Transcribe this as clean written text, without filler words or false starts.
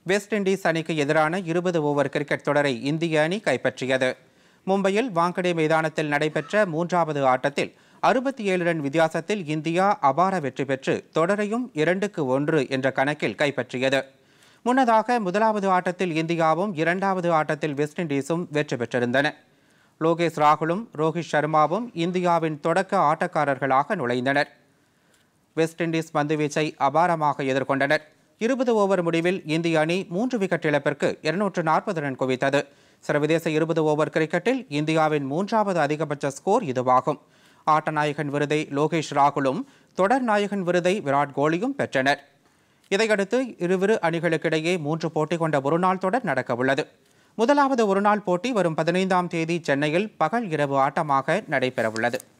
West Indies அணிக்கு எதிரான 20 over cricket தொடரை இந்திய அணி கைப்பற்றியது. மும்பையில் வாங்கடே மைதானத்தில் நடைபெற்ற 3வது ஆட்டத்தில் 67 ரன் வித்தியாசத்தில் இந்தியா அபார வெற்றி பெற்று தொடரையும் 2-1 என்ற கணக்கில் கைப்பற்றியது. முன்னதாக முதலாவது ஆட்டத்தில் இந்தியாவும் 2வது ஆட்டத்தில் வெஸ்ட் இண்டீஸும் வெற்றி பெற்றிருந்தன. லோகேஷ் ராகுலும் ரோஹித் சர்மாவும் இந்தியாவின் தொடக்க ஆட்டக்காரர்களாக நுழைந்தனர். வெஸ்ட் இண்டீஸ் பந்துவீச்சை அபாரமாக எதிர்கொண்டனர். 20 ஓவர் முடிவில் இந்திய அணி 3 விக்கெட் இழப்பிற்கு 240 ரன் குவித்தது. சர்வதேச 20 ஓவர் கிரிக்கெட்டில் இந்தியாவின் 3வது அதிகபட்ச ஸ்கோர் இதுவாகும். ஆட்ட நாயகன் விருதை லோகேஷ் ராகுலும் தொடர் நாயகன் விருதை விராட் கோலியும் பெற்றனர். இதையடுத்து இருவிரு அணிகளுக்கிடையே 3 போட்டி கொண்ட ஒருநாள் தொடர் நடக்கவுள்ளது. முதலாவது ஒருநாள் போட்டி வரும் 15ஆம் தேதி சென்னையில் பகல் இரவு ஆட்டமாக நடைபெறவுள்ளது.